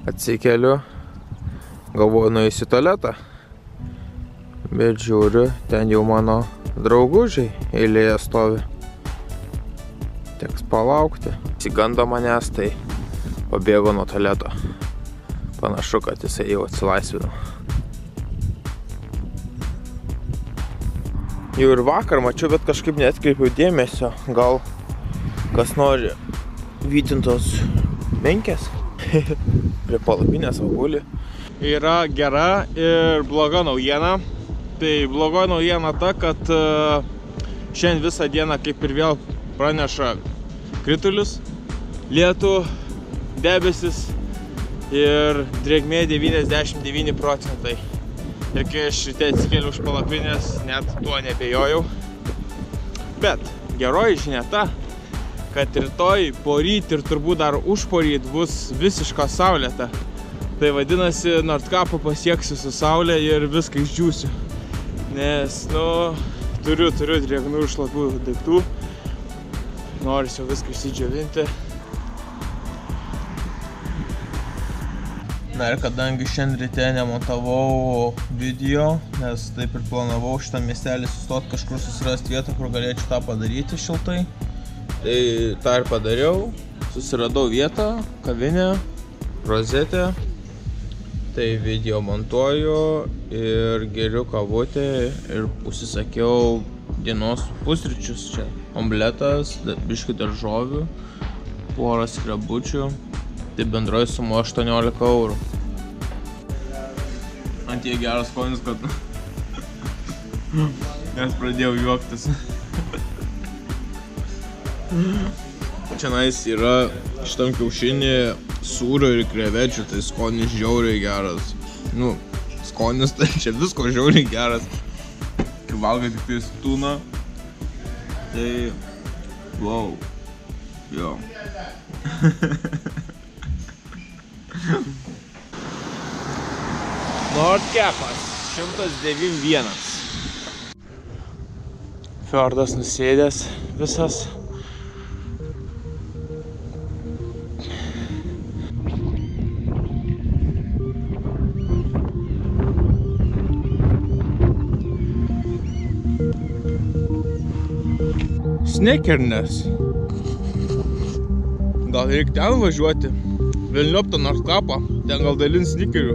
Atsikeliu, galvoju nueisiu į tualetą, bet žiūriu, ten jau mano draugužiai eilėje stovi. Teks palaukti. Įsigando manęs, tai pabėgo nuo tualeto. Panašu, kad jisai jau atsilaisvino. Jau ir vakar mačiau, bet kažkaip neatkreipiau dėmesio. Gal kas nori vytintos menkės? Prie palapinės guli. Yra gera ir bloga naujiena. Tai bloga naujiena ta, kad šiandien visą dieną kaip ir vėl praneša kritulius, lietų, debesis ir drėgmė 99 procentai. Ir kai aš ryte atsikėliau už palapinės, net tuo nebejojau. Bet geroji žinia ta, kad rytoj, poryt ir turbūt dar užporyt bus visiška saulėta. Tai vadinasi, Nordkapą pasieksiu su saulė ir viską išdžiūsiu. Nes, turiu drėgnų ir šlapių daiktų. Norisi jau viską išsidžiovinti. Na ir kadangi šiandien ryte nemontavau video, nes taip ir planavau šitą miestelį sustot kažkur susirasti vietą, kur galėčiau tą padaryti šiltai. Tai tą ir padariau. Susiradau vietą, kavinę, rozetę. Tai video montuoju ir geriu kavutę ir užsisakiau dienos pusryčius čia. Omletas, biškį daržovių, porą skrebučių. Tai bendroji suma 18 eurų. Ant jie geras skonis, kad nes pradėjau juoktis. Čianais yra šitam kiaušinį sūrio ir krevečių, tai skonis žiauriai geras. Skonis tai čia visko žiauriai geras. Kai valgai tik tais tūną, tai wow, jo. Nordkapas 191. Fjordas nusėdęs visas. Snekernes. Gal reikia ten važiuoti? Velniop tą Nordkapą, ten gal dalins snikerių.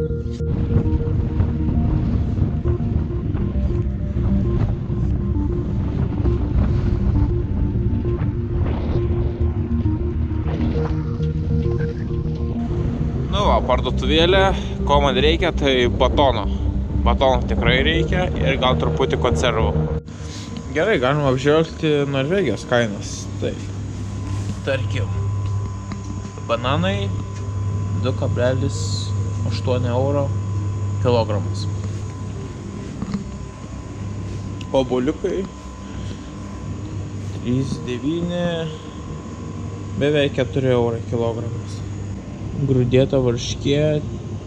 Parduotuvėlė, ko man reikia, tai batono. Batono tikrai reikia ir gal truputį konservų. Gerai, galima apžvelgti Norvegijos kainas. Tai, tarkim, bananai 2,8 euro kilogramas. Obuoliukai 3,9, beveik 4 eurai kilogramas. Grūdėta varškė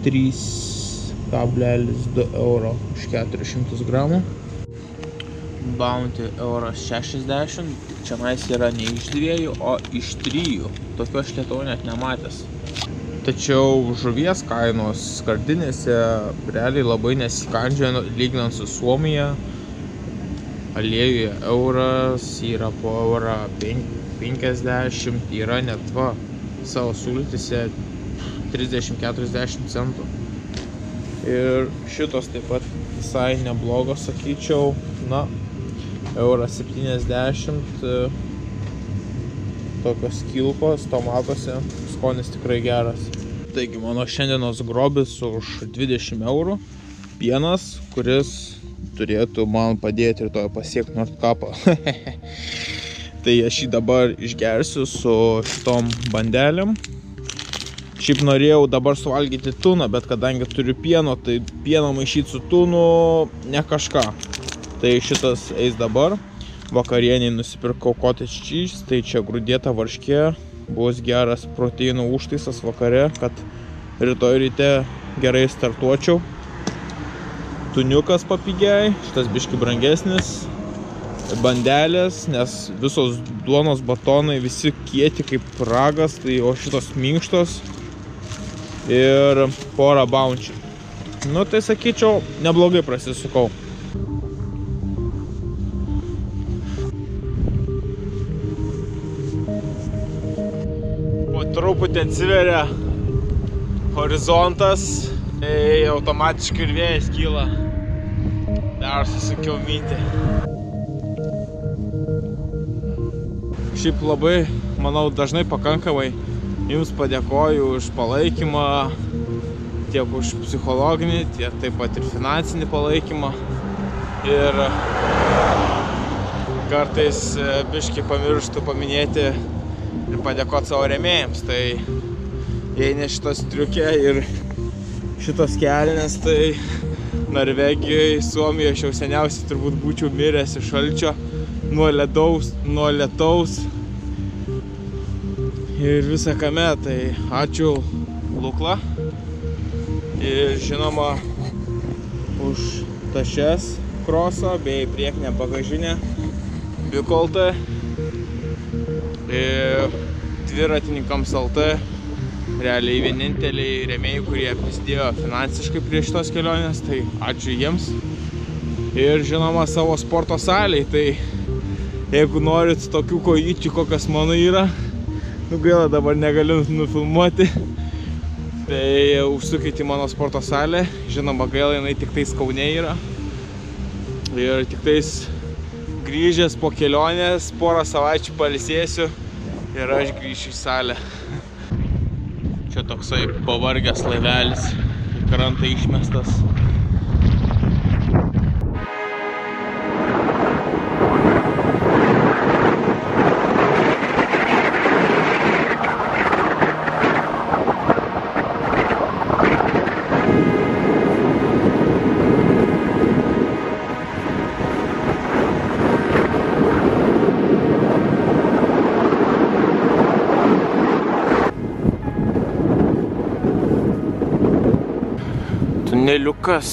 3,2 euro už 400 gramų. Bounty €60. Čianais yra ne iš 2, o iš 3. Tokio aš Lietuvoj net nematęs. Tačiau žuvies kainos skardinėse realiai labai nesikandžioja lyginant su Suomija. Aliejuje euras yra po €1,50, yra net savo sultyse 30-40 centų. Ir šitos taip pat visai neblogos, sakyčiau, €1,70. Tokios kilpos tomatuose, skonis tikrai geras. Taigi mano šiandienos grobis už 20 eurų. Pienas, kuris turėtų man padėti rytoj pasiekti Nordkapą. Tai aš jį dabar išgersiu su šitom bandelėm. Šiaip norėjau dabar suvalgyti tuną, bet kadangi turiu pieno, tai pieną maišyti su tunu ne kažką. Tai šitas eis dabar. Vakarieniai nusipirkau cottage cheese, tai čia grūdėta varškė. Bus geras proteinų užtaisas vakare, kad rytoj ryte gerai startuočiau. Tuniukas papigiai, šitas biški brangesnis. Bandelės, nes visos duonos batonai visi kieti kaip ragas, tai o šitos minkštos. ir porą bounčių. Nu, tai sakyčiau, neblogai prasisukau. Po truputį atsiveria horizontas, tai automatiškai ir vėjas kyla. Dar susukiau mintį. Šiaip labai, manau, dažnai pakankamai jums padėkoju už palaikymą, tiek už psichologinį, tiek taip pat ir finansinį palaikymą. Ir kartais biškį pamirštu paminėti ir padėkoti savo rėmėjams. Tai jei ne šitas triukė ir šitos kelnes, tai Norvegijoje, Suomijoje aš jau seniausiai turbūt būčiau miręs iš šalčio, nuo lietaus ir visą kame. Tai ačiū Lukla ir žinoma už tašes kroso bei priekinę bagažinę Bikoltą ir dviratininkams LT. Realiai vieninteliai rėmėjai, kurie prisidėjo finansiškai prie šitos kelionės, tai ačiū jiems. Ir žinoma savo sporto salei, tai jeigu norit tokių kojyčių, kokios mano yra, nu gaila dabar negaliu nufilmuoti, tai užsukite į mano sporto salę. Žinoma gaila, jinai tik tais Kaune yra. Ir tik tais grįžęs po kelionės, porą savaičių pailsėsiu ir aš grįšiu į salę. Čia toksai pavargęs laivelis, į krantą išmestas. Tuneliukas.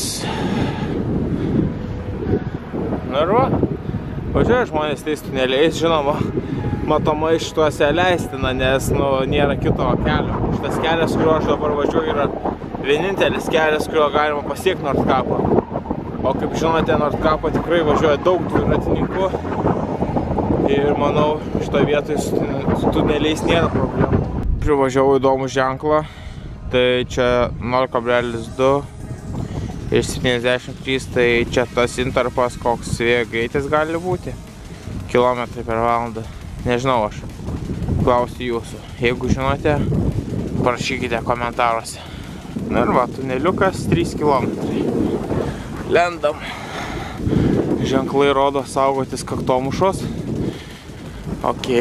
Na ir va, važiuoja žmonės tais tuneliais, žinoma, matomai šituose leistina, nes nėra kito kelio. Šitas kelias, kuriuo aš dabar važiuoju, yra vienintelis kelias, kuriuo galima pasiekti Nordkapą. O kaip žinote, Nordkapą tikrai važiuoja daug dviratininkų ir manau, šitoje vietoje su tuneliais nėra problemų. Privažiavau įdomų ženklą, tai čia 0,2 ir 73, tai čia tas intarpas, koks vėjo greitis gali būti, kilometrai per valandą. Nežinau aš, klausiu jūsų. Jeigu žinote, parašykite komentaruose. Na ir va, tuneliukas 3 kilometrai. Lendam. Ženklai rodo saugotis kaktomušos. Ok.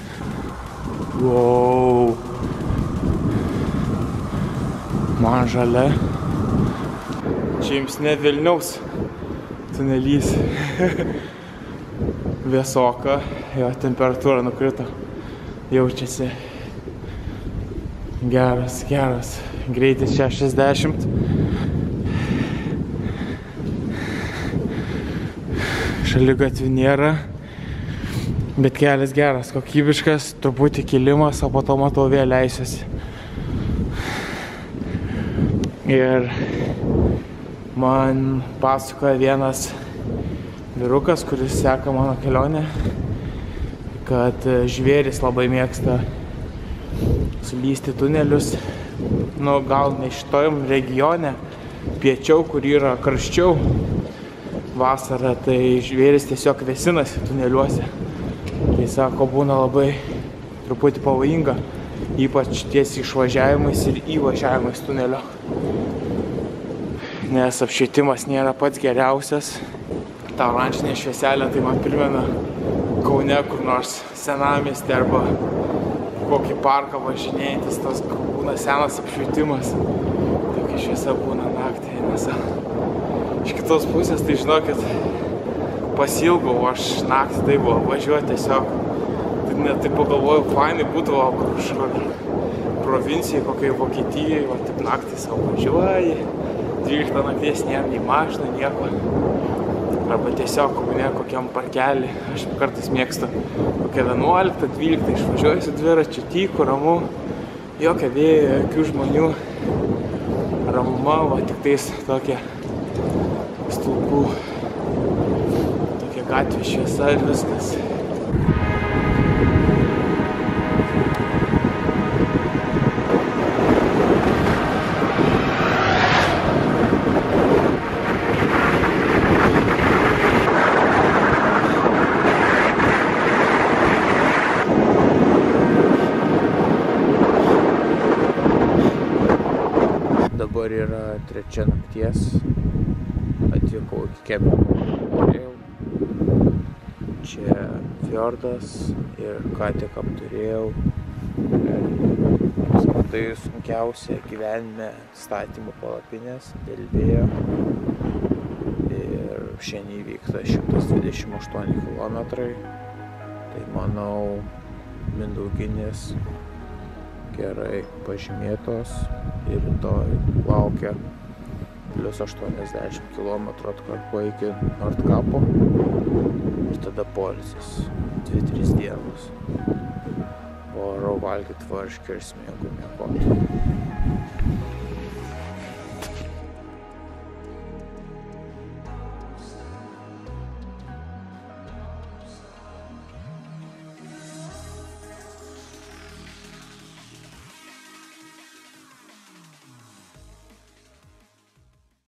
Wow. Man žalia. Čia jums net Vilniaus tunelys. Vėsoka, jo temperatūra nukrito. Jaučiasi geras. Greitis 60. Šaligatvių nėra, bet kelias geras, kokybiškas, truputį kilimas, o po to matau vėl leisiuosi. Ir man pasakoja vienas vyrukas, kuris seka mano kelionę, kad žvėris labai mėgsta sulysti tunelius. Nu, gal ne šitojom regione, piečiau, kur yra karščiau vasarą, tai žvėris tiesiog vėsinasi tuneliuose. Tai sako, būna labai truputį pavojinga, ypač ties išvažiavimais ir įvažiavimais tunelio. Nes apšvietimas nėra pats geriausias. Ta oranžinė švieselė tai man primena Kaune kur nors senamiestį arba kokį parką važinėjantis, tas būna senas apšvietimas. Tokia šviesa būna naktį. Nes iš kitos pusės, tai žinokit, pasilgau aš naktį taip važiuoti tiesiog. Net taip pagalvojau, fainai būdavo kažkur provincijai, kokiai Vokietijai, va taip naktį savo važiuoji. 12 nakties nėra nei mašina, nieko. Arba tiesiog kokiam parkelį. Aš kartais mėgstu kokią 11-12 išvažiuoju su dviračiu, tyku, ramu, jokio vėjo, jokių žmonių. ramuma, va tik tais tokia stulpų, tokia gatvė šviesa ir viskas. Dabar yra 3 nakties, atvykau iki kempingo. Čia fjordas ir ką tik apturėjau. Tai sunkiausia gyvenime statymo palapinės dėl vėjo. Ir šiandien įvyksta 128 km. Tai manau, Mindauginės gerai pažymėtos ir rytoj laukia plius 80 km atkarpa iki Nordkapo ir tada poilsis 2-3 dienos. Varau valgyti varškę ir smėgų miegoti.